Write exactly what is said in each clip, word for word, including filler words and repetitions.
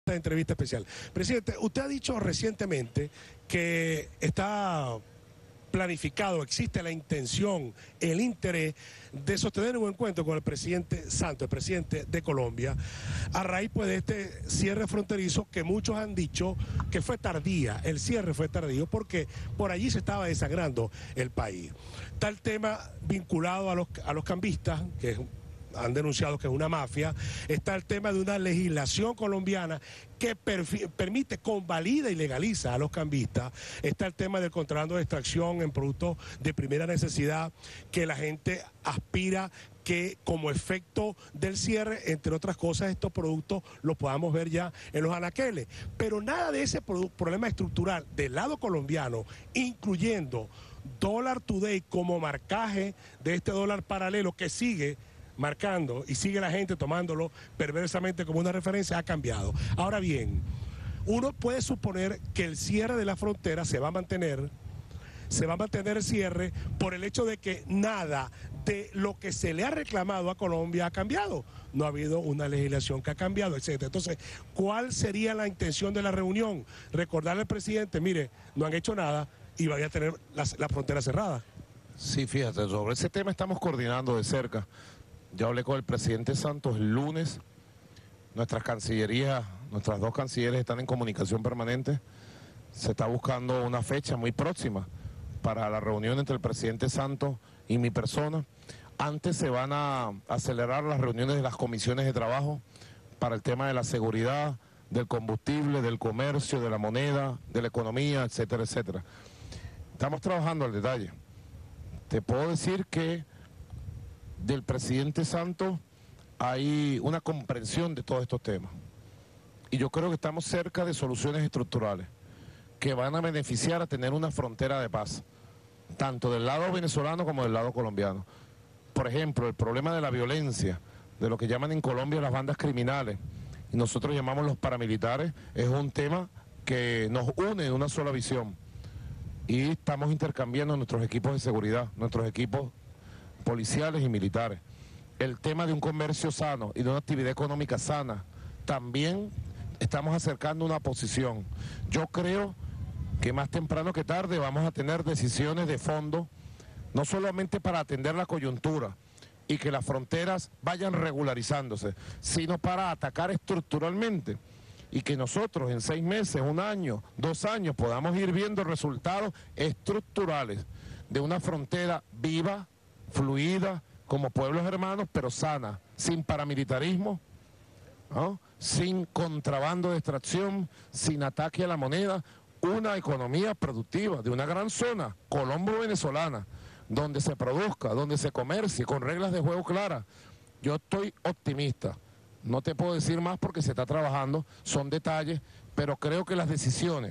esta entrevista especial. Presidente, usted ha dicho recientemente que está planificado, existe la intención, el interés de sostener un encuentro con el presidente Santos, el presidente de Colombia, a raíz pues, de este cierre fronterizo que muchos han dicho que fue tardía, el cierre fue tardío porque por allí se estaba desangrando el país. Está el tema vinculado a los, a los cambistas, que es han denunciado que es una mafia. Está el tema de una legislación colombiana que permite, convalida y legaliza a los cambistas. Está el tema del contrabando de extracción en productos de primera necesidad, que la gente aspira que como efecto del cierre, entre otras cosas, estos productos los podamos ver ya en los anaqueles. Pero nada de ese problema estructural del lado colombiano, incluyendo Dólar Today como marcaje de este dólar paralelo que sigue marcando y sigue la gente tomándolo perversamente como una referencia, ha cambiado. Ahora bien, uno puede suponer que el cierre de la frontera se va a mantener, se va a mantener el cierre por el hecho de que nada de lo que se le ha reclamado a Colombia ha cambiado. No ha habido una legislación que ha cambiado, etcétera. Entonces, ¿cuál sería la intención de la reunión? Recordarle al presidente, mire, no han hecho nada y vaya a tener la, la frontera cerrada. Sí, fíjate, sobre ese tema estamos coordinando de cerca. Yo hablé con el presidente Santos el lunes, nuestras cancillerías, nuestras dos cancilleres están en comunicación permanente, se está buscando una fecha muy próxima para la reunión entre el presidente Santos y mi persona. Antes se van a acelerar las reuniones de las comisiones de trabajo para el tema de la seguridad, del combustible, del comercio, de la moneda, de la economía, etcétera, etcétera. Estamos trabajando al detalle. Te puedo decir que del presidente Santos hay una comprensión de todos estos temas. Y yo creo que estamos cerca de soluciones estructurales que van a beneficiar a tener una frontera de paz, tanto del lado venezolano como del lado colombiano. Por ejemplo, el problema de la violencia, de lo que llaman en Colombia las bandas criminales, y nosotros llamamos los paramilitares, es un tema que nos une en una sola visión. Y estamos intercambiando nuestros equipos de seguridad, nuestros equipos policiales y militares. El tema de un comercio sano y de una actividad económica sana, también estamos acercando una posición. Yo creo que más temprano que tarde vamos a tener decisiones de fondo, no solamente para atender la coyuntura y que las fronteras vayan regularizándose, sino para atacar estructuralmente y que nosotros en seis meses, un año, dos años podamos ir viendo resultados estructurales de una frontera viva, fluida, como pueblos hermanos, pero sana, sin paramilitarismo, ¿no? Sin contrabando de extracción, sin ataque a la moneda, una economía productiva de una gran zona colombo-venezolana, donde se produzca, donde se comercie, con reglas de juego claras. Yo estoy optimista, no te puedo decir más porque se está trabajando, son detalles, pero creo que las decisiones,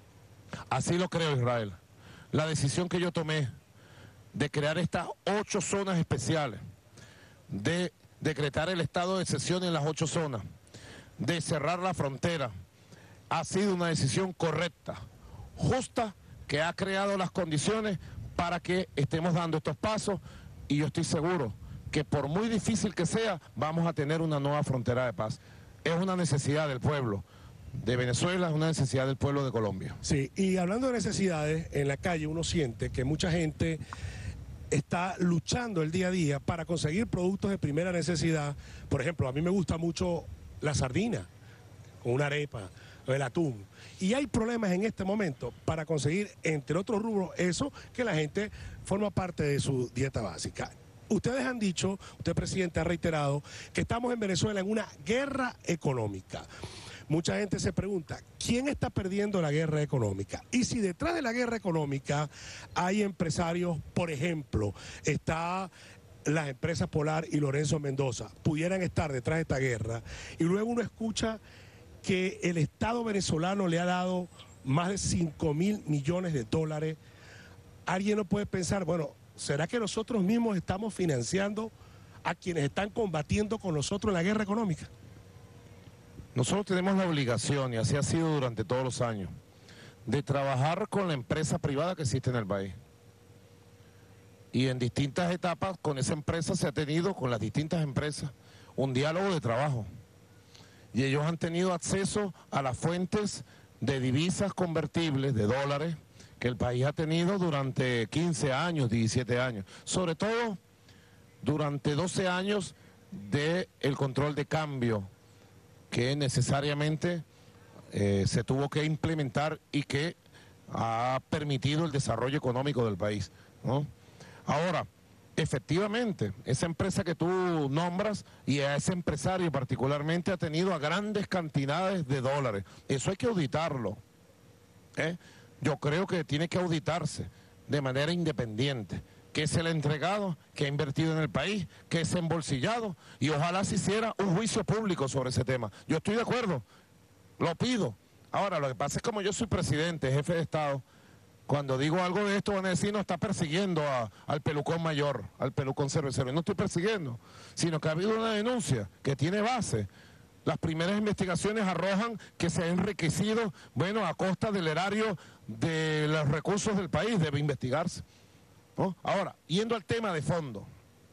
así lo creo Israel, la decisión que yo tomé de crear estas ocho zonas especiales, de decretar el estado de excepción en las ocho zonas, de cerrar la frontera, ha sido una decisión correcta, justa, que ha creado las condiciones para que estemos dando estos pasos y yo estoy seguro que por muy difícil que sea, vamos a tener una nueva frontera de paz. Es una necesidad del pueblo de Venezuela, es una necesidad del pueblo de Colombia. Sí, y hablando de necesidades, en la calle uno siente que mucha gente está luchando el día a día para conseguir productos de primera necesidad. Por ejemplo, a mí me gusta mucho la sardina, con una arepa, o el atún. Y hay problemas en este momento para conseguir, entre otros rubros, eso que la gente forma parte de su dieta básica. Ustedes han dicho, usted presidente ha reiterado, que estamos en Venezuela en una guerra económica. Mucha gente se pregunta, ¿quién está perdiendo la guerra económica? Y si detrás de la guerra económica hay empresarios, por ejemplo, está las empresas Polar y Lorenzo Mendoza, pudieran estar detrás de esta guerra, y luego uno escucha que el Estado venezolano le ha dado más de cinco mil millones de dólares, alguien no puede pensar, bueno, ¿será que nosotros mismos estamos financiando a quienes están combatiendo con nosotros en la guerra económica? Nosotros tenemos la obligación, y así ha sido durante todos los años, de trabajar con la empresa privada que existe en el país. Y en distintas etapas con esa empresa se ha tenido, con las distintas empresas, un diálogo de trabajo. y ellos han tenido acceso a las fuentes de divisas convertibles, de dólares, que el país ha tenido durante quince años, diecisiete años, sobre todo durante doce años del control de cambio que necesariamente eh, se tuvo que implementar y que ha permitido el desarrollo económico del país, ¿no? Ahora, efectivamente, esa empresa que tú nombras y a ese empresario particularmente ha tenido a grandes cantidades de dólares. Eso hay que auditarlo, ¿eh? Yo creo que tiene que auditarse de manera independiente. ¿Qué se le ha entregado? ¿Qué ha invertido en el país? ¿Qué se ha embolsillado? Y ojalá se hiciera un juicio público sobre ese tema. Yo estoy de acuerdo, lo pido. Ahora, lo que pasa es como yo soy presidente, jefe de Estado, cuando digo algo de esto van a decir no está persiguiendo a, al pelucón mayor, al pelucón cervecero. No estoy persiguiendo, sino que ha habido una denuncia que tiene base. Las primeras investigaciones arrojan que se ha enriquecido, bueno, a costa del erario de los recursos del país, debe investigarse, ¿no? Ahora, yendo al tema de fondo,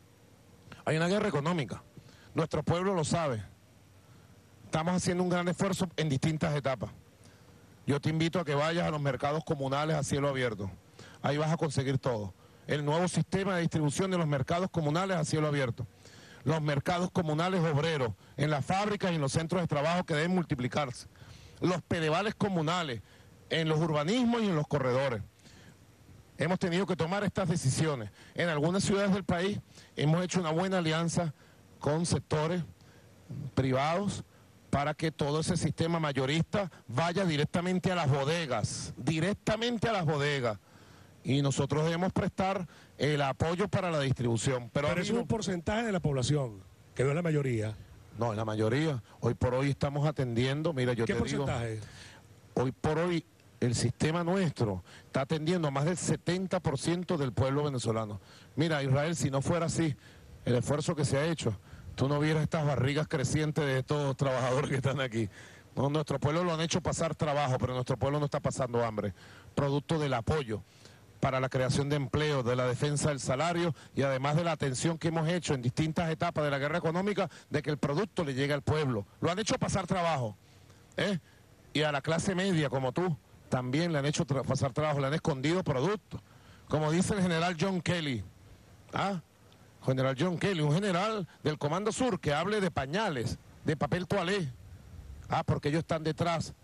hay una guerra económica, nuestro pueblo lo sabe, estamos haciendo un gran esfuerzo en distintas etapas. Yo te invito a que vayas a los mercados comunales a cielo abierto, ahí vas a conseguir todo. El nuevo sistema de distribución de los mercados comunales a cielo abierto. Los mercados comunales obreros, en las fábricas y en los centros de trabajo que deben multiplicarse. Los pedevales comunales, en los urbanismos y en los corredores. Hemos tenido que tomar estas decisiones. En algunas ciudades del país hemos hecho una buena alianza con sectores privados para que todo ese sistema mayorista vaya directamente a las bodegas, directamente a las bodegas. Y nosotros debemos prestar el apoyo para la distribución. Pero, Pero eso es un porcentaje de la población, que no es la mayoría. No, es la mayoría. Hoy por hoy estamos atendiendo, mira, yo ¿Qué te porcentaje? digo, hoy por hoy el sistema nuestro está atendiendo a más del setenta por ciento del pueblo venezolano. Mira, Israel, si no fuera así, el esfuerzo que se ha hecho, tú no vieras estas barrigas crecientes de estos trabajadores que están aquí. No, nuestro pueblo lo han hecho pasar trabajo, pero nuestro pueblo no está pasando hambre, producto del apoyo para la creación de empleo, de la defensa del salario y además de la atención que hemos hecho en distintas etapas de la guerra económica de que el producto le llegue al pueblo. Lo han hecho pasar trabajo, ¿eh? Y a la clase media como tú también le han hecho tra pasar trabajo, le han escondido productos. Como dice el general John Kelly, ¿ah? General John Kelly, un general del Comando Sur que hable de pañales, de papel toalé, ah, porque ellos están detrás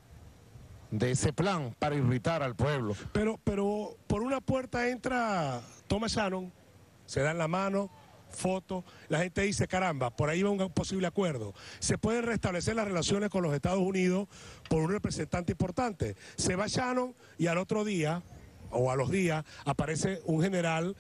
de ese plan para irritar al pueblo. Pero, pero por una puerta entra Thomas Shannon, se dan la mano, foto, la gente dice, caramba, por ahí va un posible acuerdo. Se pueden restablecer las relaciones con los Estados Unidos por un representante importante. Se va Shannon y al otro día, o a los días, aparece un general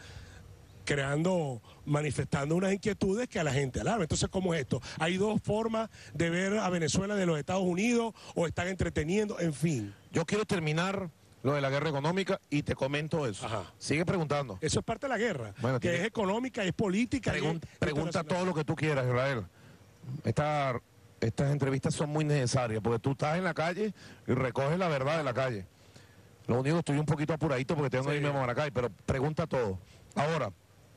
creando, manifestando unas inquietudes que a la gente alarma. Entonces, ¿cómo es esto? Hay dos formas de ver a Venezuela de los Estados Unidos, o están entreteniendo, en fin. Yo quiero terminar lo de la guerra económica y te comento eso. Ajá. Sigue preguntando. Eso es parte de la guerra, Bueno, que tiene... es económica, es política. Pregun es pregunta todo lo que tú quieras, Israel. Esta, estas entrevistas son muy necesarias, porque tú estás en la calle y recoges la verdad de la calle. Lo único que estoy un poquito apuradito porque tengo que irme a Maracay, pero pregunta todo. Ahora,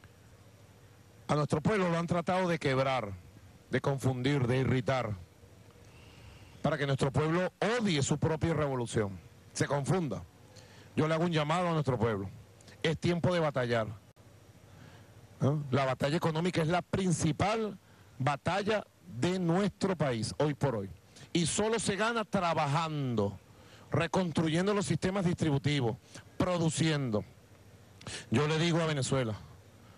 a nuestro pueblo lo han tratado de quebrar, de confundir, de irritar, para que nuestro pueblo odie su propia revolución, se confunda. Yo le hago un llamado a nuestro pueblo. Es tiempo de batallar, ¿no? La batalla económica es la principal batalla de nuestro país, hoy por hoy. Y solo se gana trabajando, reconstruyendo los sistemas distributivos, produciendo. Yo le digo a Venezuela,